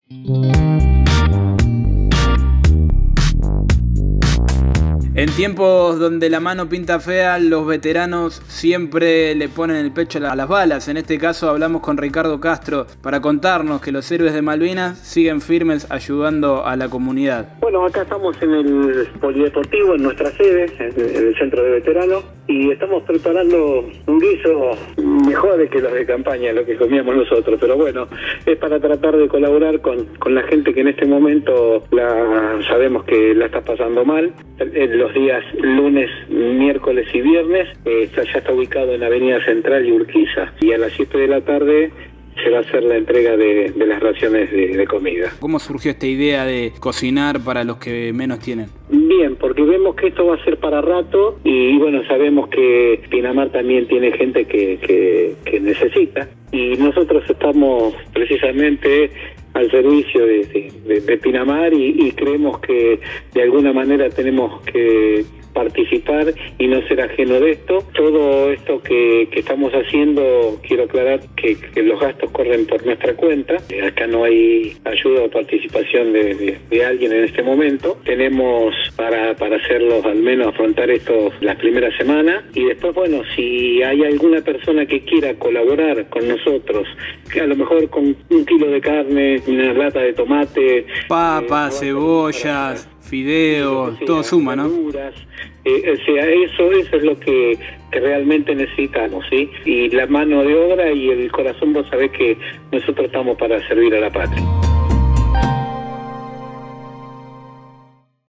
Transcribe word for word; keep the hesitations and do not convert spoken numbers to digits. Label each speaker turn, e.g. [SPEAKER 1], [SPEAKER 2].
[SPEAKER 1] En tiempos donde la mano pinta fea, los veteranos siempre le ponen el pecho a las balas. En este caso hablamos con Ricardo Castro para contarnos que los héroes de Malvinas siguen firmes ayudando a la comunidad.
[SPEAKER 2] Bueno, acá estamos en el polideportivo, en nuestra sede, en el centro de veteranos, y estamos preparando un guiso mejor que los de campaña, lo que comíamos nosotros, pero bueno, es para tratar de colaborar con, con la gente que en este momento la sabemos que la está pasando mal. En los días lunes, miércoles y viernes, eh, está, ya está ubicado en Avenida Central y Urquiza, y a las siete de la tarde se va a hacer la entrega de, de las raciones de, de comida.
[SPEAKER 1] ¿Cómo surgió esta idea de cocinar para los que menos tienen?
[SPEAKER 2] Bien, porque vemos que esto va a ser para rato y bueno, sabemos que Pinamar también tiene gente que, que, que necesita, y nosotros estamos precisamente al servicio de, de, de, de Pinamar y, y creemos que de alguna manera tenemos que participar y no ser ajeno de esto. Todo esto que, que estamos haciendo, quiero aclarar que, que los gastos corren por nuestra cuenta. Acá no hay ayuda o participación de, de, de alguien en este momento. Tenemos para, para hacerlos, al menos afrontar esto las primeras semanas, y después, bueno, si hay alguna persona que quiera colaborar con nosotros, que a lo mejor con un kilo de carne, una lata de tomate,
[SPEAKER 1] papas, eh, cebollas, fideos, sea, todo suma, ¿no?
[SPEAKER 2] Eh, o sea, eso, eso es lo que, que realmente necesitamos, ¿sí? Y la mano de obra y el corazón, vos sabés que nosotros estamos para servir a la patria.